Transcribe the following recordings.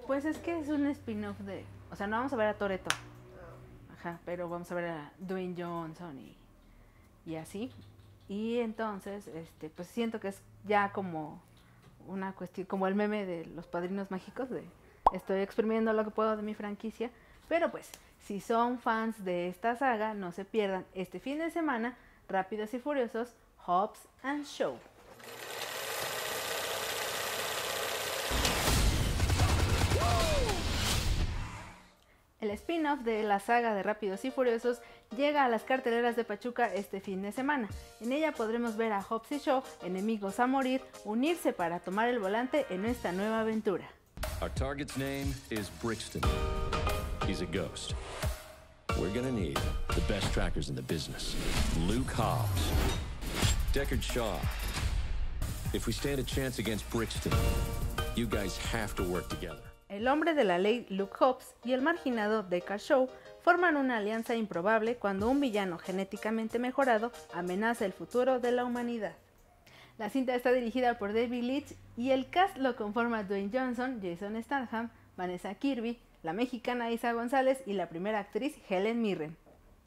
Pues es que es un spin-off de... O sea, no vamos a ver a Toretto. Ajá, pero vamos a ver a Dwayne Johnson y así. Y entonces, pues siento que es ya como una cuestión, como el meme de los padrinos mágicos, de estoy exprimiendo lo que puedo de mi franquicia. Pero pues, si son fans de esta saga, no se pierdan este fin de semana Rápidos y Furiosos, Hobbs and Shaw. El spin-off de la saga de Rápidos y Furiosos llega a las carteleras de Pachuca este fin de semana. En ella podremos ver a Hobbs y Shaw, enemigos a morir, unirse para tomar el volante en esta nueva aventura. Our target's name is Brixton. He's a ghost. We're gonna need the best trackers in the business. Luke Hobbs, Deckard Shaw. If we stand a chance against Brixton, you guys have to work together. El hombre de la ley Luke Hobbs y el marginado Deckard Shaw forman una alianza improbable cuando un villano genéticamente mejorado amenaza el futuro de la humanidad. La cinta está dirigida por David Leitch y el cast lo conforma Dwayne Johnson, Jason Statham, Vanessa Kirby, la mexicana Isa González y la primera actriz Helen Mirren.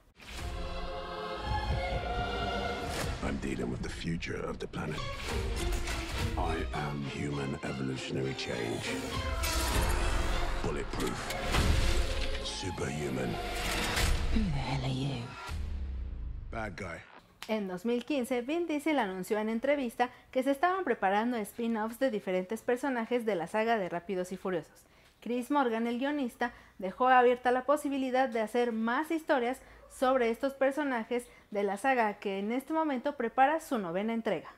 I'm dealing with the future of the planet. I am human evolutionary change. Bulletproof. Superhuman. Who the hell are you? Bad guy. En 2015, Vin Diesel anunció en entrevista que se estaban preparando spin-offs de diferentes personajes de la saga de Rápidos y Furiosos. Chris Morgan, el guionista, dejó abierta la posibilidad de hacer más historias sobre estos personajes de la saga que en este momento prepara su 9ª entrega.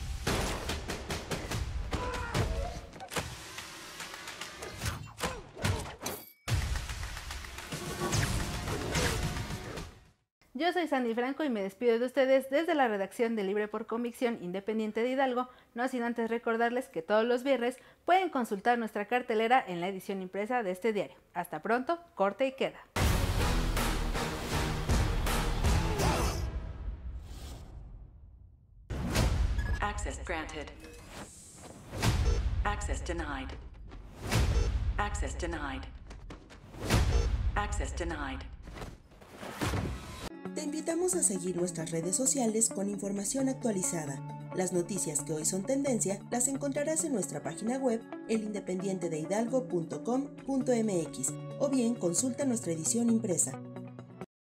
Yo soy Sandy Franco y me despido de ustedes desde la redacción de Libre por Convicción Independiente de Hidalgo, no sin antes recordarles que todos los viernes pueden consultar nuestra cartelera en la edición impresa de este diario. Hasta pronto, corte y queda. Access granted. Access denied. Access denied. Access denied. Te invitamos a seguir nuestras redes sociales con información actualizada. Las noticias que hoy son tendencia las encontrarás en nuestra página web elindependientedehidalgo.com.mx o bien consulta nuestra edición impresa.